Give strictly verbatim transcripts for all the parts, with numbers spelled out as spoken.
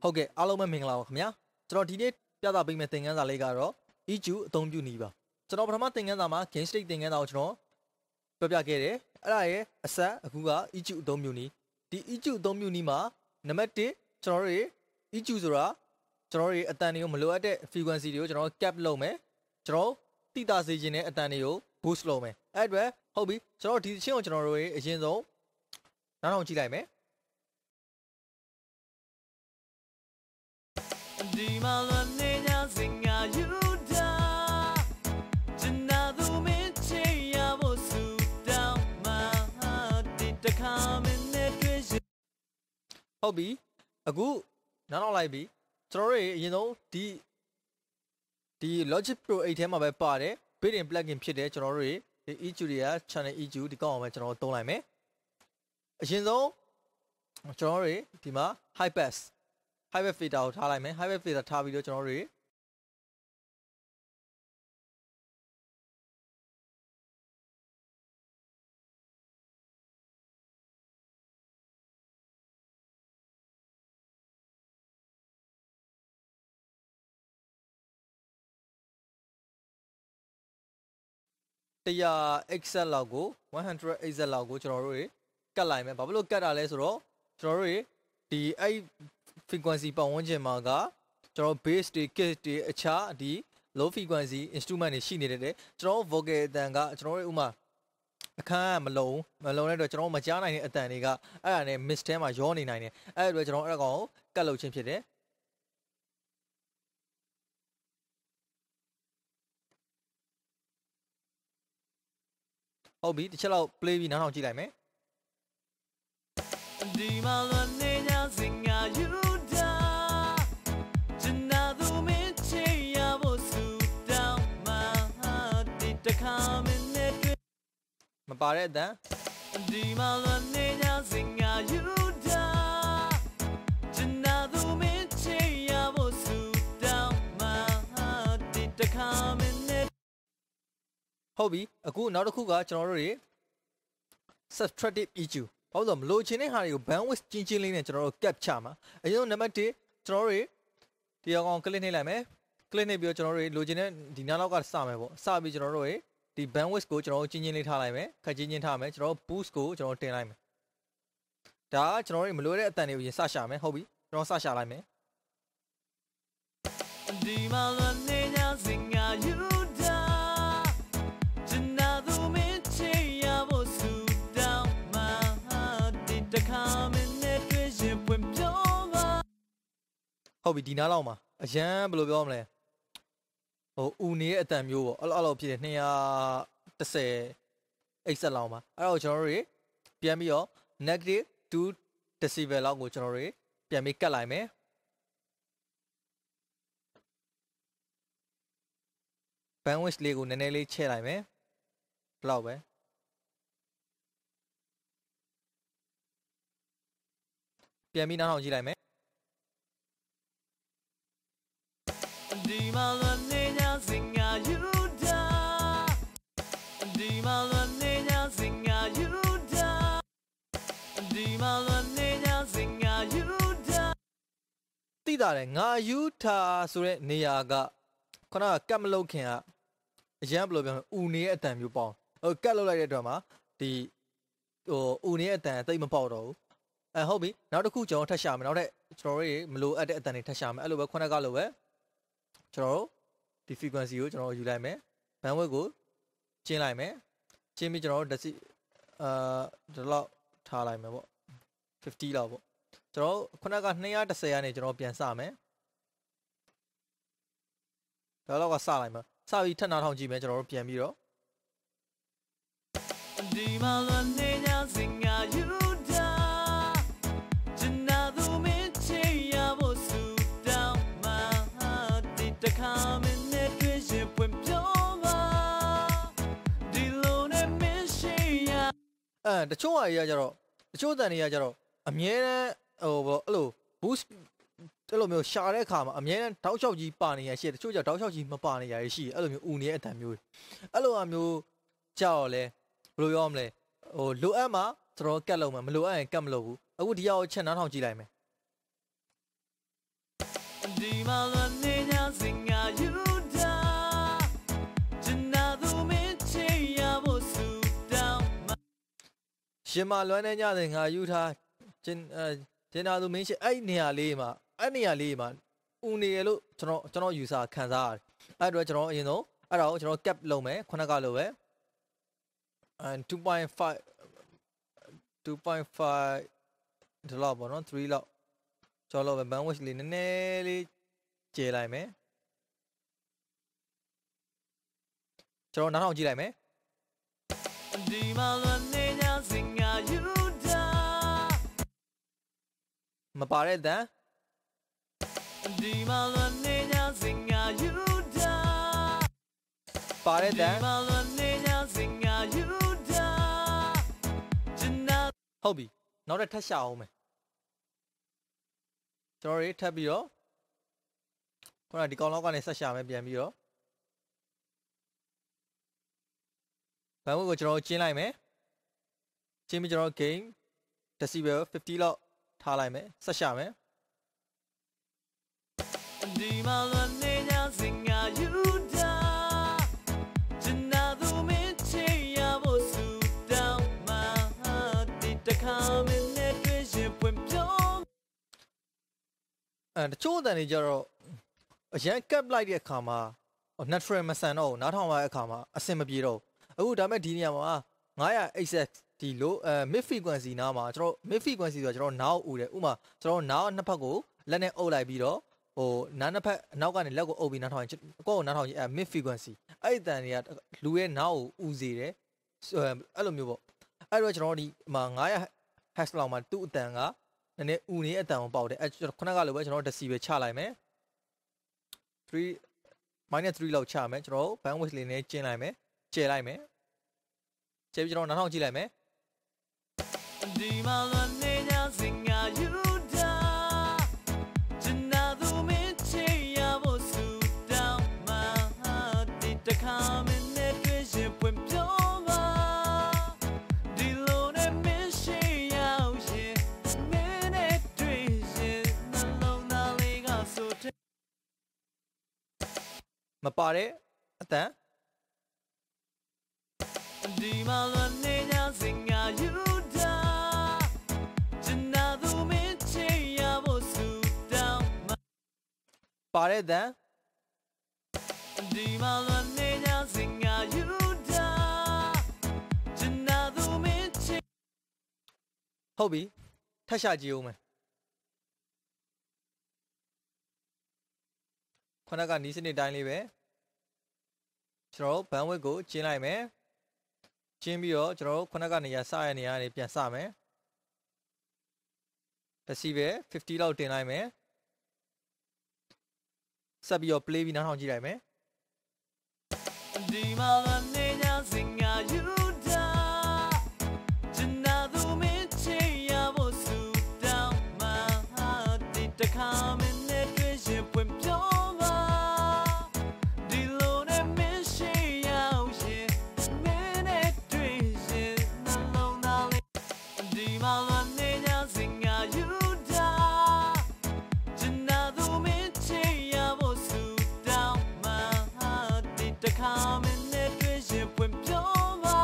ဟုတ်ကဲ့အားလုံးပဲမင်္ဂလာပါခင်ဗျာကျွန်တော်ဒီနေ့ပြသပေးမယ့်သင်ခန်းစာလေးကတော့ E Q အသုံးပြုနည်းပါကျွန်တော်ပထမသင်ခန်းစာမှာ gain state သင်ခန်းစာကိုကျွန်တော်ပြောပြခဲ့တယ်အဲ့ဒါရဲ့အဆက်အခုက E Q အသုံးပြုနည်းဒီ E Q အသုံးပြုနည်းမှာနံပါတ်oneကျွန်တော်တို့ E Q ဆိုတာကျွန်တော်တို့အတန်တွေကိုမလိုအပ်တဲ့ frequency တွေကိုကျွန်တော် cap လုပ်မယ်ကျွန်တော်တိတာစေခြင်းတဲ့အတန်တွေကို boost လုပ်မယ်အဲ့အတွက်ဟုတ်ပြီကျွန်တော်ဒီအချင်းကိုကျွန်တော်တို့အရင်ဆုံးနားထောင်ကြည့်လိုက်မယ်ဒီမှာလည်းနေညာစင်ငါယူတာကျနာသူမင်းချေရဖို့ဆူတောင်းမှာဒီတခါမင်းနဲ့တွေ့ဟုတ်ပြီအခုနားထောင်လိုက်ပြီကျွန်တော်တို့အရင်ဆုံးဒီဒီ Logic Pro eightထဲမှာပဲပါတယ် built-in plugin ဖြစ်တဲ့ကျွန်တော်တို့ဒီ E Q တွေက channel E Q ဒီကောင်းအောင်ပဲကျွန်တော်သုံးလိုက်မယ်အရင်ဆုံးကျွန်တော်တို့ဒီမှာ high pass high pass filter ကိုထားလိုက်မယ် high pass filter ထားပြီးတော့ကျွန်တော်တို့one hundred X Z လောက်ကိုone hundred X Z လောက်ကိုကျွန်တော်တို့ကတ်လိုက်မယ်ဘာဖြစ်လို့ကတ်တာလဲဆိုတော့ကျွန်တော်တို့ဒီအဲ့ frequency ပတ်ဝန်းကျင်မှာကကျွန်တော် bass တွေ kick တွေအခြားဒီ low frequency instrument တွေရှိနေတယ်ကျွန်တော် vocal အတန်ကကျွန်တော်တို့ဥမာအခန်းကမလုံမလုံတဲ့အတွက်ကျွန်တော်မကြားနိုင်တဲ့အတန်တွေကအဲ့ဒါနဲ့ mix ထဲမှာရောနေနိုင်တယ်အဲ့ဒါအတွက်ကျွန်တော်အဲ့ကောင်ကိုကတ်လုပ်ခြင်းဖြစ်တယ်ဟုတ်ပြီတစ်ချက်လောက် play ပြီးနားထောင်ကြည့်လိုက်မယ်ဒီမှာလည်းနေညာစင်ငါယူတာကျနာသူမင်းချေရဖို့ဆူတောင်းမှာဒီတခါမင်းနဲ့တွေ့မပါတဲ့အတန်ဒီမှာလည်းနေညာစင်ငါယူတာကျနာသူမင်းချေရဖို့ဆူတောင်းမှာဒီတခါမင်းနဲ့ဟုတ်ပြီအခုနောက်တစ်ခုကကျွန်တော်တို့တွေ subtractive E Q ဘာလို့လဲမလို့ချင်းတဲ့ဟာတွေကို bandwidth ချင်းချင်းလေးနဲ့ကျွန်တော်တို့ cap ချမှာအရင်ဆုံးနံပါတ်oneကျွန်တော်တို့ဒီအကောင် click နှိပ်လိုက်မယ် click နှိပ်ပြီးတော့ကျွန်တော်တို့လိုချင်တဲ့ဒီနားလောက်ကစမယ်ပေါ့စပြီးကျွန်တော်တို့ဒီ bandwidth ကိုကျွန်တော်တို့ချင်းချင်းလေးထားလိုက်မယ်ခက်ချင်းချင်းထားမယ်ကျွန်တော်တို့ boost ကိုကျွန်တော်တင်လိုက်မယ်ဒါကကျွန်တော်တို့မလိုတဲ့အတန်တွေကိုရင်စရှာမယ်ဟုတ်ပြီကျွန်တော်စရှာလိုက်မယ်ဒီမှာလည်းနေညာစင်ငါယူတာကျနာသူမင်းချေရဖို့ဆူတောင်းမှာဒီတခါမင်းနဲ့တွေ့ရင်ပွင့်ပြောပါဟုတ်ပြီဒီနားလောက်မှာအရန်ဘယ်လိုပြောမလဲဟိုဦးနေတဲ့အတန်မျိုးပေါ့အဲ့လိုအဲ့လိုဖြစ်နေtwo ten X Z လောက်မှာအဲ့တော့ကျွန်တော်တို့ပြန်ပြီးတော့ negative two decibel လောက်ကိုကျွန်တော်တို့ပြန်ပြီးကတ်လိုက်မယ်bandwidth လေးကိုနည်းနည်းလေးချဲ့လိုက်မယ်ဘယ်လောက်ပဲပြန်ပြီးနားထောင်ကြည့်လိုက်မယ်ဒီမှာလည်းနေညာစင်ငါယူတာဒီမှာလည်းနေညာစင်ငါယူတာဒီမှာလည်းနေညာစင်ငါယူတာသိတာလေငါယူတာဆိုတဲ့နေရာကခုနကကတ်မလုပ်ခင်ကအရန်ဘယ်လိုပြောမလဲဦးနေတဲ့အတန်မျိုးပေါင်းဟိုကတ်လုပ်လိုက်တဲ့အတွက်မှာဒီဟိုဦးနေတဲ့အတန်တိတ်မပေါက်တော့ဘူးအဲဟုတ်ပြီနောက်တစ်ခုကျွန်တော်ထပ်ရှာမယ်နောက်ထပ်ကျွန်တော်တို့မလိုအပ်တဲ့အတန်တွေထပ်ရှာမယ်အဲ့လိုပဲခုနကလိုပဲကျွန်တော်တို့ဒီ frequency ကိုကျွန်တော်ယူလိုက်မယ် bandwidth ကိုကျင်းလိုက်မယ်ကျင်းပြီးကျွန်တော်တို့ deci အာဒီလောက်ထားလိုက်မယ်ပေါ့fiftyလောက်ပေါ့ကျွန်တော်ခုနကtwo tenကနေကျွန်တော်ပြန်စမယ်ဒါတော့ကစလိုက်မှာစပြီးထပ်နားထောင်ကြည့်မယ်ကျွန်တော်တို့ပြန်ပြီးတော့ဒီမှာလည်းနေညာစင်ငါယူတာကျနာသူမင်းချေရဖို့ဆူတောင်းမှာဒီတခါမင်းနဲ့တွေ့ရင်ပွင့်ပြောပါဒီလိုနဲ့မင်းရှိရအဲတချို့ဟာကြီးကကြတော့တချို့တန်တွေကကြတော့အမြဲတမ်းဟိုဘောအဲ့လို boostအဲ့လိုမျိုးရှာတဲ့အခါမှာအမြဲတမ်းတောက်လျှောက်ကြီးပါနေရရှိတယ်တချို့ကျတောက်လျှောက်ကြီးမပါနေရရှိအဲ့လိုမျိုးဦးနေတဲ့အတန်မျိုးအဲ့လိုအမျိုးကြောက်လဲဘယ်လိုပြောမလဲဟိုလိုအပ်မှကျွန်တော်ကတ်လုံးမှာမလိုအပ်ရင်ကတ်မလို့ဘူးအခုဒီရောက်ချက်နားထောင်ကြည့်လိုက်မယ်ဒီမှာလွန်နေ냐စင်ငါယူတာကျန်နာသူမင်းချေရဖို့ဆူတောင်းရှင်မလွန်နေ냐စင်ငါယူထားကျန်ကျန်နာသူမင်းချေအဲ့နေရာလေးမှာအဲ့နေရာလေးမှာဦးနေရလို့ကျွန်တော်ကျွန်တော်ယူဆခံစားရတယ်အဲ့တော့ကျွန်တော်အရင်ဆုံးအဲ့ဒါကိုကျွန်တော် cap လုပ်မယ်ခုနကလိုပဲ and two point five two point five ဒီလောက်ပေါ့နော်threeလောက်ကျော်လို့ပဲ bandwidth လေးနည်းနည်းလေးကျဲလိုက်မယ်ကျွန်တော်နောက်ထောင်ကြည့်လိုက်မယ်ဒီမှာလွန်နေ냐စင်ငါယူတာမပါတဲ့တန်ဒီမှာလွန်နေ냐စင်ငါယူတာပါတဲ့တန်ဒီမှာလွန်နေ냐စင်ငါယူတာကျန်နာဟုတ်ပြီနောက်တစ်ထပ်ရှာအောင်မယ်ကျွန်တော်တို့ထပ်ပြီးတော့ခုနဒီကောင်လောက်ကနေဆက်ရှာမယ်ပြန်ပြီးတော့ဘန်ဝစ်ကိုကျွန်တော်ကျင်းလိုက်မယ်ကျင်းပြီးကျွန်တော် gain decibel fiftyလောက်ထားလိုက်မယ်ဆက်ရှာမယ်ဒီမှာလွန်နေ냐စင်ငါယူတာကျန်နာသူမင်းချေရဖို့ဆူတောင်းမှာဒီတခါမင်းနဲ့တွေ့ရင်ပွင့်ပြောအဲတချို့အတန်တွေကြတော့အရန်ကပ်လိုက်တဲ့အခါမှာ natural မဆန်တော့ဘူးနားထောင်ရတဲ့အခါမှာအဆင်မပြေတော့ဘူးအခုဒါမဲ့ဒီနေရာမှာnine hundred eightဒီလိုအဲ mid frequency နားမှာကျွန်တော် mid frequency ဆိုတော့ကျွန်တော်နားကိုဥတယ်ဥမာကျွန်တော်နားနှစ်ဖက်ကိုလက်နဲ့အုပ်လိုက်ပြီးတော့ဟိုနားနှစ်ဖက်အနောက်ကနေလက်ကိုအုပ်ပြီးနားထောင်ရင်ကိုယ့်ကိုနားထောင်ရင်အဲ mid frequency အဲ့ဒီအတန်တွေကလူရဲ့နားကိုဥစေတယ်အဲ့လိုမျိုးပေါ့အဲ့တော့ကျွန်တော်ဒီမှာnine hundred hertz လောက်မှာသူ့အတန်ကနည်းနည်းဥနေအတန်ကိုပေါက်တယ်အဲခုနကလိုပဲကျွန်တော် decibel ချလိုက်မယ်three minus three လောက်ချမယ်ကျွန်တော် bandwidth လေးနဲ့ကျင်းလိုက်မယ်ကျဲလိုက်မယ်ကျဲပြီးကျွန်တော်နားထောင်ကြည့်လိုက်မယ်ဒီမှာလွန်နေ냐စင်ငါယူတာကျန်နာသူမင်းချေရဖို့ဆူတောင်းမှာဒီတခါမင်းနဲ့တွေ့ရင်ပွင့်ပြောပါဒီလိုနဲ့မင်းရှိရောက်ရင်မင်းနဲ့တွေ့ရင်နှလုံးသားလေးကဆိုတဲ့မပါတဲ့အတန်ဒီမှာလွန်နေ냐စင်ငါယူတာကျန်နာသူမင်းချေရဖို့ဆူတောင်းမှာပါတဲ့တန်ဒီမှာလွန်နေ냐စင်ငါယူတာကျန်နာသူမင်းချေဟုတ်ပြီထပ်ရှာကြည့်ဦးမယ်ခုနကနီးစနစ်တိုင်းလေးပဲကျွန်တော် bandwidth ကိုကျင်းလိုက်မယ်ကျင်းပြီးတော့ကျွန်တော်ခုနကနေရစရနေရနေပြန်စမယ် decibel fiftyလောက်တင်လိုက်မယ်ဆက်ပြီးတော့ play ပြီးနားထောင်ကြည့်လိုက်မယ်ဒီမှာနေ냐စင်ငါယူတာကျန်နာသူမင်းချေရဖို့ဆူတောင်းမှာဒီတခါမင်းနဲ့တွေ့ရင်ပွင့်ပြောပါဒီလိုနဲ့မင်းရှိရောက်ရင်မင်းနဲ့တွေ့ရင်နှလုံးသားလေးဒီမှာနေ냐စင်ငါယူတာကျန်နာသူမင်းချေရဖို့ဆူတောင်းမှာဒီတခါမင်းနဲ့တွေ့ရင်ပွင့်ပြောပါ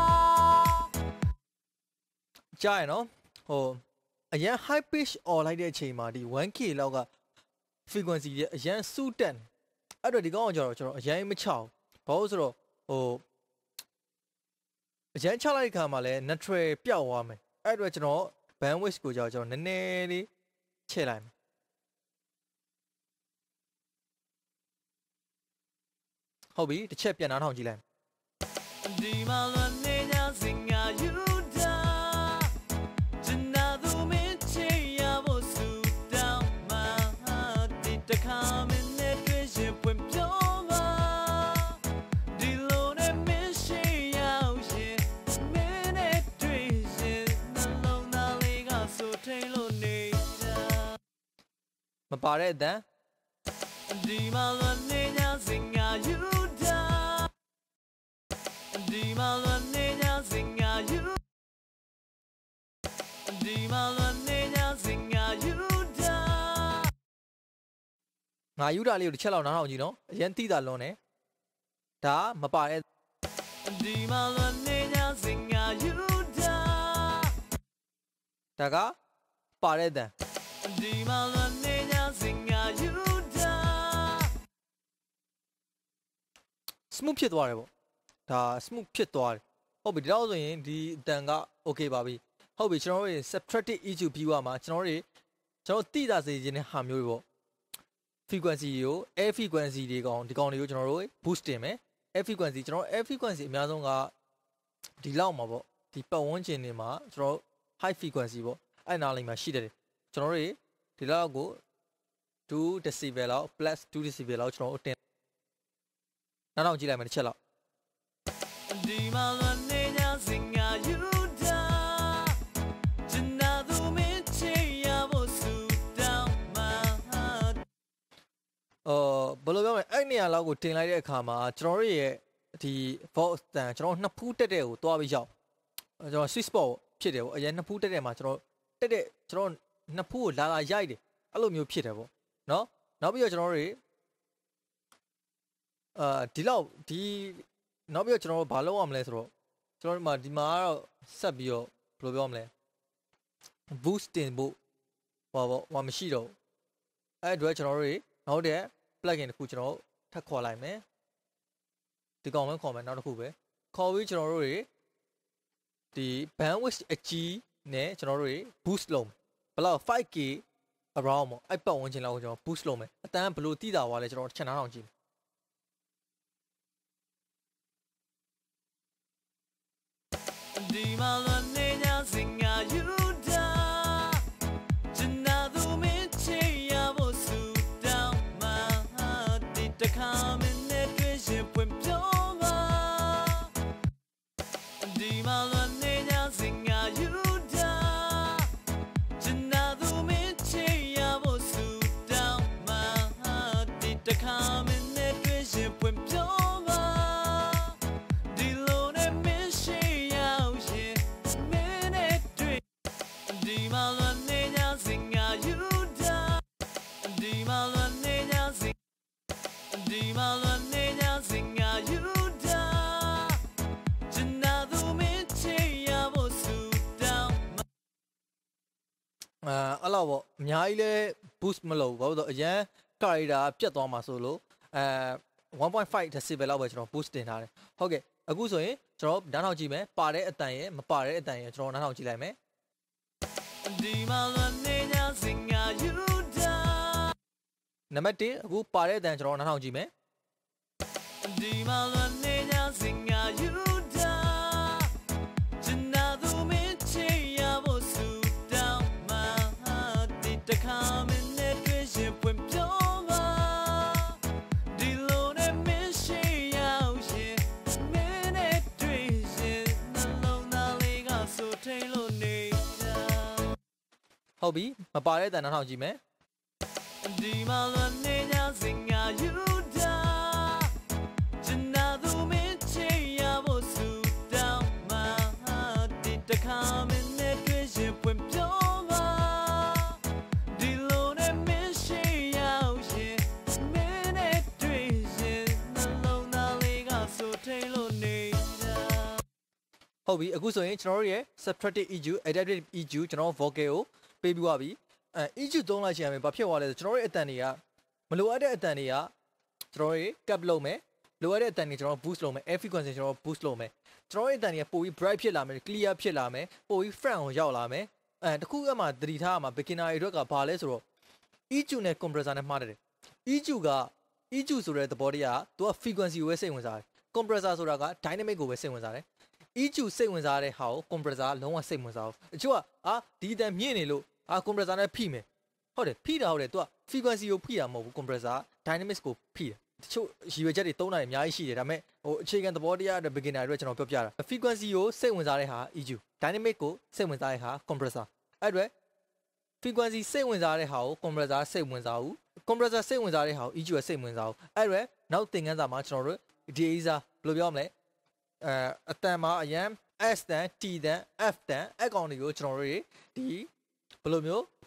ကြားရနော်ဟိုအရန် high pitch អော်လိုက်တဲ့အချိန်မှာဒီ one K လောက်က frequency ရဲ့အရန်စူးတက်အဲ့တော့ဒီကောင်ကကျွန်တော်ကျွန်တော်အရန်မချအောင်ဘာလို့ဆိုတော့ဟိုအရန်ချလိုက်တဲ့ခါမှာလဲ natural ပျောက်သွားမယ်အဲ့တော့ကျွန်တော် bandwidth ကိုကြောက်ကျွန်တော်နည်းနည်းလေးချဲ့လိုက်မယ်ဟုတ်ပြီတစ်ချက်ပြန်နားထောင်ကြည့်လိုက်ဒီမှာလွန်နေ냐စင်ငါယူတာကျန်နာသူမင်းချေရဖို့ဆူတောင်းမှာဒီတခါမင်းနဲ့တွေ့ရင်ပွင့်ပြောပါဒီလိုနဲ့မင်းရှိရောက်ရင်မင်းနဲ့တွေ့ရင်နှလုံးသားလေးကဆိုထိန်လို့နေတာမပါတဲ့အတန်ဒီမှာလွန်နေ냐စင်ငါယူတာဒီမှာလွန်နေ냐စင်ငါယူဒီမှာလွန်နေ냐စင်ငါယူတာငါယူတာလေးကိုတစ်ချက်လောက်နားထောင်ကြည့်နော်အရင်တိတာလွန်တယ်ဒါမပါတဲ့ဒီမှာလွန်နေ냐စင်ငါယူတာဒါကပါတဲ့တန်ဒီမှာလွန်နေ냐စင်ငါယူတာ smooth ဖြစ်သွားတယ်ပေါ့ဒါ smooth ဖြစ်သွားတယ်ဟုတ်ပြီဒီတော့ဆိုရင်ဒီအတန်က okay ပါပြီဟုတ်ပြီကျွန်တော်တို့ subtractive E Q ပြီးသွားမှာကျွန်တော်တို့ကျွန်တော်တိတာစေခြင်းနဲ့ဟာမျိုးတွေပေါ့ frequency ကို air frequency တွေကောင်ဒီကောင်တွေကိုကျွန်တော်တို့ boost တင်မယ် air frequency ကျွန်တော် air frequency အများဆုံးကဒီလောက်မှာပေါ့ဒီပတ်ဝန်းကျင်တွေမှာကျွန်တော် high frequency ပေါ့အဲ့နားလေးမှာရှိတယ်ကျွန်တော်တို့ဒီလောက်ကိုtwo decibel လောက် plus two decibel လောက်ကျွန်တော်တို့တင်နောက်တော့ကြည့်လိုက်မယ်တစ်ချက်လောက်ဒီမှာလွန်နေ냐စင်ငါယူတာကျန်နာသူမင်းချေရဖို့ဆူတောင်းမှာအော်ဘယ်လိုပြောမလဲအဲ့နေရာလောက်ကိုတင်လိုက်တဲ့အခါမှာကျွန်တော်တို့ရဲ့ဒီ voice တန်ကျွန်တော်နှစ်ဖူးတက်တဲ့ကိုတွားပြီးရောက်ကျွန်တော် sweet spot ဖြစ်တယ်ပေါ့အရင်နှစ်ဖူးတက်တဲ့မှာကျွန်တော်တက်တဲ့ကျွန်တော်နှစ်ဖူးကိုလာလာရိုက်တယ်အဲ့လိုမျိုးဖြစ်တယ်ပေါ့နော်နောက်ပြီးတော့ကျွန်တော်တို့အာဒီလောက်ဒီနောက်ပြီးတော့ကျွန်တော်တို့ဘာလုပ်ရမလဲဆိုတော့ကျွန်တော်တို့မှာဒီမှာကတော့ဆက်ပြီးတော့ဘယ်လိုပြောမလဲ boost တင်ဖို့ဟောပေါ့ဟောမရှိတော့အဲ့အတွက်ကျွန်တော်တို့နောက်တဲ့ plugin တစ်ခုကျွန်တော်ထပ်ခေါ်လိုက်မယ်ဒီကောင်ပဲခေါ်မယ်နောက်တစ်ခုပဲခေါ်ပြီးကျွန်တော်တို့ဒီ bandwidth အကြီးနဲ့ကျွန်တော်တို့ boost လုပ်မယ်ဘယ်လောက် five K around ပေါ့အဲ့ပတ်ဝန်းကျင်လောက်ကိုကျွန်တော် boost လုပ်မယ်အတန်းဘယ်လိုတိတာသွားလဲကျွန်တော်ချက်နားထောင်ကြည့်ဒီမှာလွန်နေ냐စင်ငါယူတာကျန်နာသူမင်းချေရဖို့ဆူတောင်းမှာဒီတခါမင်းနဲ့တွေ့ရင်ပွင့်ပြောမှာဒီမှာလွန်နေ냐စင်ငါယူတာကျန်နာသူမင်းချေရဖို့ဆူတောင်းမှာဒီတခါမင်းနဲ့တွေ့ရင်ပွင့်ပြောမှာဒီလိုနဲ့မင်းရှိရောက်ရင်မင်းနဲ့တွေ့ဒီမှာလွန်နေ냐စင်ငါယူတာဒီမှာလွန်နေ냐စင်ဒီမှာလွန်နေ냐စင်ငါယူတာကျန်နာသူမင်းချေရဖို့ဆူတောင်းအာအဲ့လောက်ပေါ့အများကြီးလဲ boost မလုပ်ဘူးဘာလို့ဆိုအရင် character ပြတ်သွားမှာဆိုလို့အဲone point five decibel လောက်ပဲကျွန်တော် boost တင်ထားတယ်ဟုတ်ကဲ့အခုဆိုရင်ကျွန်တော်နားထောင်ကြည့်မယ်ပါတဲ့အတန်ရဲ့မပါတဲ့အတန်ရဲ့ကျွန်တော်နားထောင်ကြည့်လိုက်မယ်ဒီမှာလွန်နေ냐စင်ငါယူတာနံပါတ်oneအခုပါတဲ့အတန်ကျွန်တော်နားထောင်ကြည့်မယ်ဒီမှာလွန်နေ냐စင်ငါယူတာကျန်နာသူမင်းချေရဖို့ဆူတောင်းမှာဒီတခါမင်းနဲ့တွေ့ရင်ပွင့်ပြောမှာဒီလိုနဲ့မင်းရှိရောက်ရင်မင်းနဲ့တွေ့ရင်နှလုံးသားလေးကဆိုထိန်လို့နေတာဟုတ်ပြီမပါတဲ့အတန်နားထောင်ကြည့်မယ်ဒီမှာလွန်နေ냐စင်ငါယူတာကျန်နာသူမင်းချေရဖို့ဆူတောင်းမှာဒီတခါမင်းနဲ့တွေ့ရင်ပွင့်ပြောမှာဒီလိုနဲ့မင်းရှိရောက်ရင်မင်းနဲ့တွေ့ရင်နှလုံးသားလေးကဆိုထိန်လို့နေတာဟုတ်ပြီအခုဆိုရင်ကျွန်တော်တို့ရဲ့ subtractive E Q adaptive E Q ကျွန်တော် vocal ကိုပေးပြီးသွားပြီအဲ E Q သုံးလိုက်ချင်ရင်ဘာဖြစ်သွားလဲဆိုကျွန်တော်တို့ရဲ့အတန်တွေကမလိုအပ်တဲ့အတန်တွေကကျွန်တော်တို့ cap လုပ်မယ်လိုအပ်တဲ့အတန်တွေကျွန်တော် boost လုပ်မယ် air frequency ကျွန်တော် boost လုပ်မယ်ကျွန်တော်ရဲ့အတန်တွေကပိုပြီး bright ဖြစ်လာမယ် clear ဖြစ်လာမယ်ပိုပြီး front ကိုရောက်လာမယ်အဲတခုကမှသတိထားရမှာ beginner တွေအတွက်ကဘာလဲဆိုတော့ E Q နဲ့ compressor နဲ့မှားတယ် E Q က E Q ဆိုတဲ့သဘောတရားသူက frequency ကိုပဲစိတ်ဝင်စားတယ် compressor ဆိုတာက dynamic ကိုပဲစိတ်ဝင်စားတယ် E Q စိတ်ဝင်စားတဲ့ဟာကို compressor လုံးဝစိတ်ဝင်စားဘူးအချို့ကအာဒီအတန်မြင့်နေလို့အာ compressor နဲ့ဖိမယ်ဟုတ်တယ်ဖိတာဟုတ်တယ်သူက frequency ကိုဖိတာမဟုတ်ဘူး compressor dynamics ကိုဖိတာတချို့ရည်ရွယ်ချက်တွေသုံးတာအများကြီးရှိတယ်ဒါပေမဲ့ဟိုအခြေခံသဘောတရားတဲ့ beginner တွေကျွန်တော်ပြောပြတာ frequency ကိုစိတ်ဝင်စားတဲ့ဟာ E Q dynamic ကိုစိတ်ဝင်စားတဲ့ဟာ compressor အဲ့အတွက် frequency စိတ်ဝင်စားတဲ့ဟာကို compressor စိတ်ဝင်စားဘူး compressor စိတ်ဝင်စားတဲ့ဟာကို E Q ကစိတ်ဝင်စားဘူးအဲ့အတွက်နောက်သင်ခန်းစာမှာကျွန်တော်တို့ဒီအစားဘယ်လိုပြောမလဲအဲအတန်မှာအရန် S တန် T တန် F တန်အကောင်တွေကိုကျွန်တော်တို့ဒီဘယ်လိုမျိုး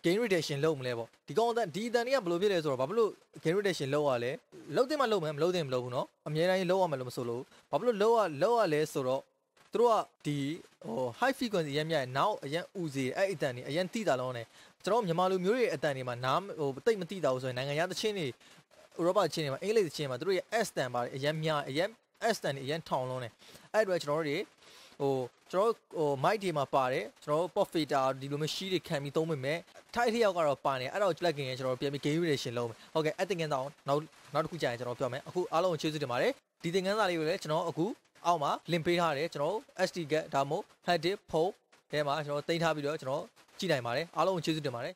gain reduction လုပ်မလဲပေါ့ဒီကောင်အတန်ဒီအတန်တွေကဘယ်လိုဖြစ်လဲဆိုတော့ဘာဖြစ်လို့ gain reduction လုပ်ရလဲလုပ်တယ်မှလုပ်မယ်မလုပ်တယ်မလုပ်ဘူးเนาะအများတိုင်းလုပ်ရမယ်လို့မဆိုလို့ဘာဖြစ်လို့လုပ်ရလုပ်ရလဲဆိုတော့သူတို့ကဒီဟို high frequency ရမ်းမြနောက်အရန်ဦးစီအဲ့အတန်တွေအရန်တိတာလုံးနဲ့ကျွန်တော်မြန်မာလူမျိုးတွေအတန်တွေမှာနားဟိုတိတ်မတိတာဘူးဆိုရင်နိုင်ငံရသချင်းတွေဥရောပချင်းတွေမှာအင်္ဂလိပ်ချင်းမှာသူတို့ရဲ့ S တန်ပါတယ်အရန်မြအရန် S တန်တွေအရန်ထောင်လုံးနဲ့အဲ့အတွက်ကျွန်တော်တို့တွေဟိုကျွန်တော်ဟို mic တွေမှာပါတယ်ကျွန်တော် pop filter ဒီလိုမျိုးရှိတွေခံပြီးသုံးမိမယ်ထိုက်ထရောက်ကတော့ပါနေအဲ့တော့ကြလက်ခင်ရင်ကျွန်တော်ပြန်ပြီး gain reduction လုပ်မယ်ဟုတ်ကဲ့အဲ့တင်ငန်းဆောင်နောက်နောက်တစ်ခုကြာရင်ကျွန်တော်ပြောမယ်အခုအားလုံးကိုကျေးဇူးတင်ပါတယ်ဒီတင်ငန်းစာလေးကိုလည်းကျွန်တော်အခုအောက်မှာ link ပေးထားတယ်ကျွန်တော် S D card ဒါမှမဟုတ် hard disk phone ထဲမှာကျွန်တော်တင်ထားပြီးတော့ကျွန်တော်ကြည့်နိုင်ပါတယ်အားလုံးကိုကျေးဇူးတင်ပါတယ်